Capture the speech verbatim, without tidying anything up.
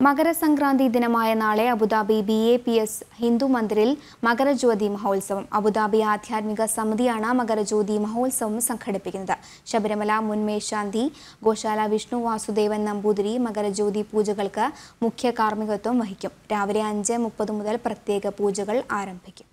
മകരസംക്രാന്തി ദിനമായ നാളെ Abu Dhabi B A P S Hindu മന്ദിറിൽ മകരജ്യോതി മഹോത്സവം. അബുദാബി ആധ്യാത്മിക സമിതിയാണ് മകരജ്യോതി മഹോത്സവം സംഘടിപ്പിക്കുന്നത്. ശബരിമല മുൻ മേൽശാന്തി ഗോശാല വിഷ്ണു വാസുദേവൻ നമ്പൂതിരി മകരജ്യോതി പൂജകൾക്ക് മുഖ്യ കാർമ്മികത്വം വഹിക്കും. രാവിലെ അഞ്ച് മുപ്പത് മുതൽ പ്രത്യേക പൂജകൾ ആരംഭിക്കും.